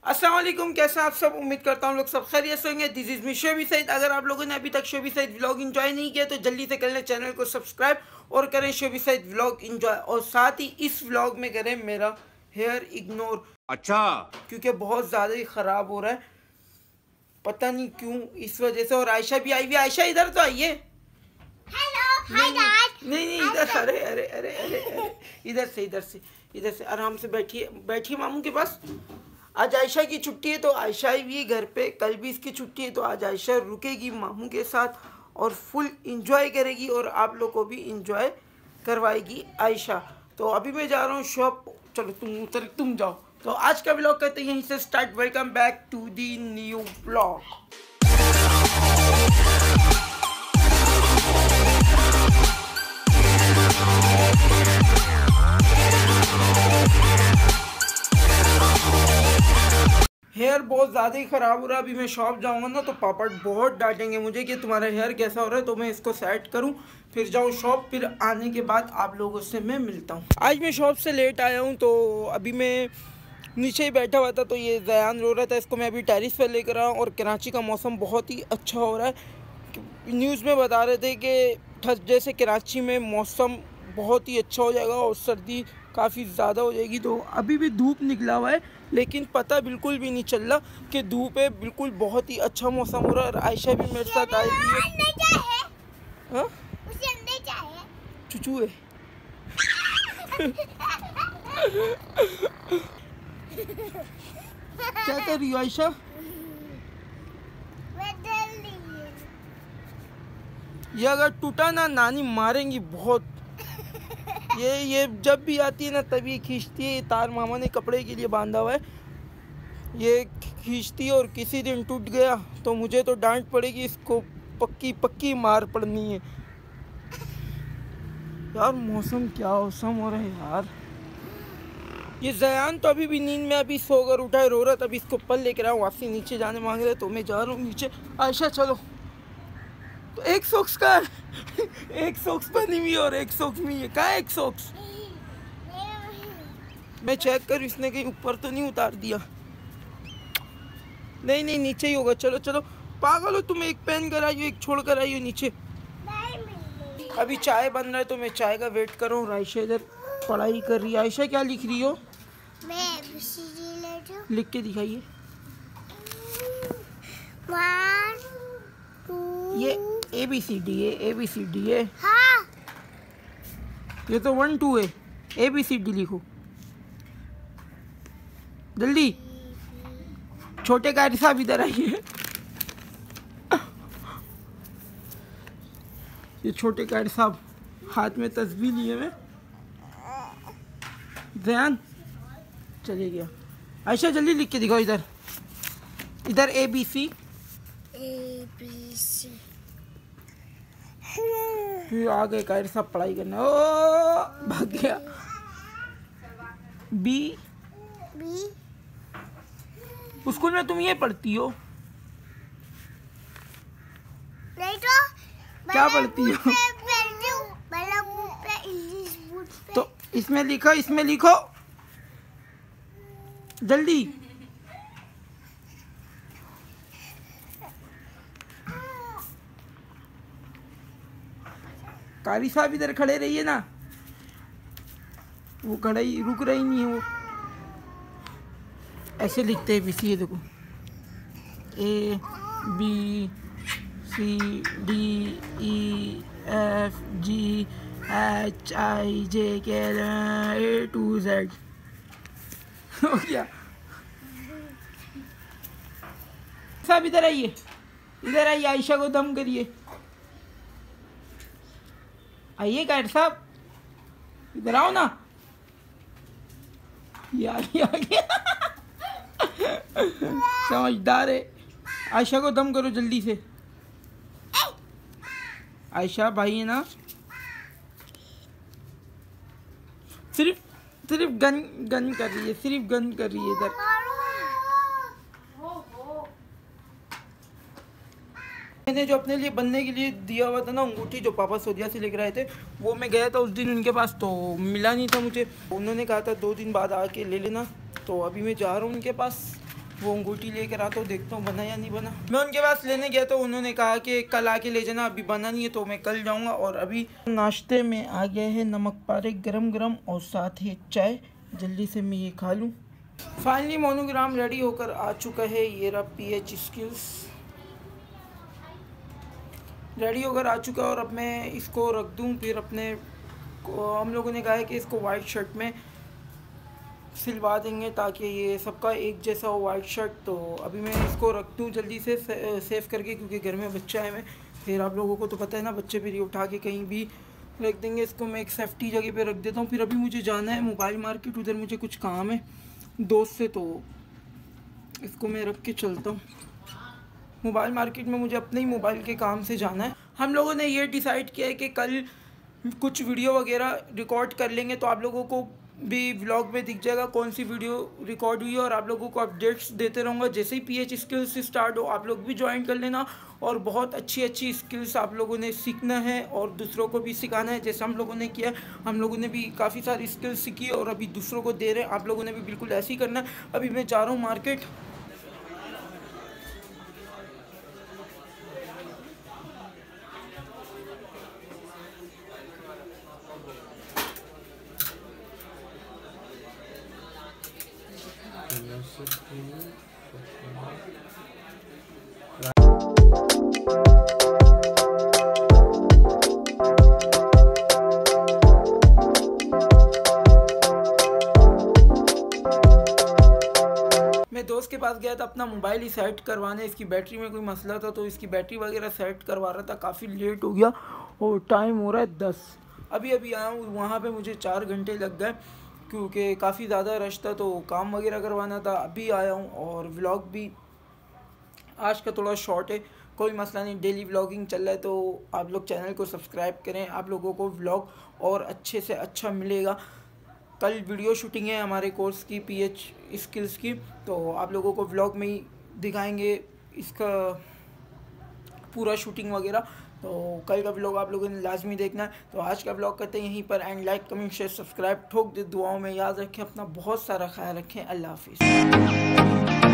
अस्सलाम वालेकुम, कैसे आप सब। उम्मीद करता हूँ लोग सब खैरियत से होंगे। This is me Shobi Saeed. अगर आप लोगों ने अभी तक शोबी सईद व्लॉग एंजॉय नहीं किया तो जल्दी से कर लें चैनल को सब्सक्राइब और करें शोबी सईद व्लॉग एंजॉय। और साथ ही इस व्लॉग में करें मेरा हेयर इग्नोर, अच्छा, क्योंकि बहुत ज़्यादा ही ख़राब हो रहा है, पता नहीं क्यों, इस वजह से। और आयशा भी आई हुई। आयशा इधर तो आइए। नहीं, इधर। अरे अरे अरे अरे अरे, इधर से आराम से बैठिए मामू के पास। आज आयशा की छुट्टी है तो आयशा भी घर पे, कल भी इसकी छुट्टी है तो आज आयशा रुकेगी मामू के साथ और फुल इंजॉय करेगी और आप लोग को भी इंजॉय करवाएगी आयशा। तो अभी मैं जा रहा हूँ शॉप। चलो तुम जाओ। तो आज का व्लॉग करते हैं यहीं से start. Welcome back to the new vlog. Hair बहुत ज़्यादा ही ख़राब हो रहा है। अभी मैं शॉप जाऊंगा ना तो पापा बहुत डांटेंगे मुझे कि तुम्हारा हेयर कैसा हो रहा है। तो मैं इसको सेट करूं, फिर जाऊं शॉप, फिर आने के बाद आप लोगों से मैं मिलता हूं। आज मैं शॉप से लेट आया हूं तो अभी मैं नीचे ही बैठा हुआ था तो ये ज़यान रो रहा था, इसको मैं अभी टेरिस पर लेकर आया। और कराची का मौसम बहुत ही अच्छा हो रहा है। न्यूज़ में बता रहे थे कि थर्सडे से कराची में मौसम बहुत ही अच्छा हो जाएगा और सर्दी काफ़ी ज़्यादा हो जाएगी। तो अभी भी धूप निकला हुआ है लेकिन पता बिल्कुल भी नहीं चल रहा कि धूप है। बिल्कुल बहुत ही अच्छा मौसम हो रहा है। और आयशा भी मेरे साथ आई हुई है। हाँ? चुचू है। क्या कर रही हो आयशा? ये अगर टूटा ना नानी मारेंगी बहुत। ये जब भी आती है ना तभी खींचती है। तार मामा ने कपड़े के लिए बांधा हुआ है, ये खींचती है और किसी दिन टूट गया तो मुझे तो डांट पड़ेगी, इसको पक्की मार पड़नी है। यार मौसम क्या मौसम हो रहा है यार। ये ज़यान तो अभी भी नींद में अभी सोकर उठा है, रो रहा था। अभी इसको पल लेकर आऊँ, वापसी नीचे जाने मांग रहे तो मैं जा रहा हूँ नीचे। आयशा चलो। तो एक सॉक्स का एक सॉक्स पहनी हुई और एक सॉक्स में है। कहाँ है एक सॉक्स? मैं चेक कर, इसने कहीं ऊपर तो नहीं उतार दिया। नहीं नीचे ही होगा। चलो पागल हो तुम, एक पहन कर आई हो एक छोड़ कर आई हो नीचे। अभी चाय बन रहा है तो मैं चाय का वेट कर रहा हूँ। आयशा इधर पढ़ाई कर रही है। आयशा क्या लिख रही हो? लिख के दिखाइए। ये ABCD है। हाँ। ये तो 1 2 है। ABCD लिखो जल्दी। छोटे कारी साहब इधर आइए। ये छोटे कारी साहब हाथ में तस्बीह लिए हुए। ज़यान चले गया। आयशा जल्दी लिख के दिखाओ इधर ABC। फिर आ गए कारी साहब पढ़ाई करने। ओ भाग गया। B स्कूल में तुम ये पढ़ती हो? नहीं तो क्या पढ़ती हो? तो इसमें लिखो जल्दी। कारी साहब इधर खड़े रहिए ना, वो खड़ा ही रुक रही नहीं है। वो ऐसे लिखते हैं BC। ये देखो ABCDEFGHIJK A to Z हो गया। साहब इधर आइए आयशा को दम करिए। आइए गाइड साहब इधर आओ ना। यार समझदार है। आयशा को दम करो जल्दी से। आयशा भाई है ना, सिर्फ गन कर रही है इधर। मैंने जो अपने लिए बनने के लिए दिया हुआ था ना अंगूठी, जो पापा सऊदीया से लेकर आए थे, वो मैं गया था उस दिन उनके पास तो मिला नहीं था मुझे। उन्होंने कहा था 2 दिन बाद आके ले लेना। तो अभी मैं जा रहा हूँ उनके पास वो अंगूठी लेकर आता हूँ, देखता हूँ बना या नहीं बना। मैं उनके पास लेने गया तो उन्होंने कहा कि कल आके ले जाना, अभी बना नहीं है तो मैं कल जाऊँगा। और अभी नाश्ते में आ गए हैं नमक पारे गरम गरम और साथ ही चाय, जल्दी से मैं ये खा लूँ। फाइनली मोनोग्राम रेडी होकर आ चुका है, ये रहा PH स्किल्स रेडी होकर आ चुका है। और अब मैं इसको रख दूँ, फिर अपने हम लोगों ने कहा है कि इसको वाइट शर्ट में सिलवा देंगे ताकि ये सबका एक जैसा हो वाइट शर्ट। तो अभी मैं इसको रख दूँ जल्दी से सेव करके, क्योंकि घर में बच्चा है। मैं फिर आप लोगों को तो पता है ना, बच्चे फिर उठा के कहीं भी रख देंगे। इसको मैं एक सेफ्टी जगह पे रख देता हूँ। फिर अभी मुझे जाना है मोबाइल मार्केट, उधर मुझे कुछ काम है दोस्त से, तो इसको मैं रख के चलता हूँ। मोबाइल मार्केट में मुझे अपने ही मोबाइल के काम से जाना है। हम लोगों ने ये डिसाइड किया है कि कल कुछ वीडियो वगैरह रिकॉर्ड कर लेंगे, तो आप लोगों को भी व्लॉग में दिख जाएगा कौन सी वीडियो रिकॉर्ड हुई है। और आप लोगों को अपडेट्स देते रहूँगा। जैसे ही PH स्किल्स स्टार्ट हो आप लोग भी ज्वाइन कर लेना। और बहुत अच्छी अच्छी स्किल्स आप लोगों ने सीखना है और दूसरों को भी सिखाना है, जैसे हम लोगों ने किया। हम लोगों ने भी काफ़ी सारी स्किल्स सीखी और अभी दूसरों को दे रहे हैं। आप लोगों ने भी बिल्कुल ऐसे ही करना है। अभी मैं जा रहा हूँ मार्केट। मैं दोस्त के पास गया था अपना मोबाइल ही सेट करवाने। इसकी बैटरी में कोई मसला था तो इसकी बैटरी वगैरह सेट करवा रहा था। काफ़ी लेट हो गया और टाइम हो रहा है 10। अभी आया हूँ, वहाँ पे मुझे 4 घंटे लग गए क्योंकि काफ़ी ज़्यादा रश था, तो काम वगैरह करवाना था। अभी आया हूँ और व्लॉग भी आज का थोड़ा शॉर्ट है, कोई मसला नहीं। डेली व्लॉगिंग चल रहा है, तो आप लोग चैनल को सब्सक्राइब करें। आप लोगों को व्लॉग और अच्छे से अच्छा मिलेगा। कल वीडियो शूटिंग है हमारे कोर्स की PH स्किल्स की, तो आप लोगों को व्लॉग में ही दिखाएंगे इसका पूरा शूटिंग वगैरह। तो कल का व्लॉग आप लोगों ने लाजमी देखना है। तो आज का व्लॉग करते हैं यहीं पर end. Like comment share subscribe ठोक दे। दुआओं में याद रखें, अपना बहुत सारा ख्याल रखें। अल्लाह हाफिज़।